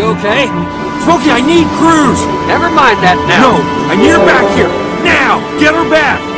You okay? Smokey, I need Cruz! Never mind that now. No, I need her back here! Now! Get her back!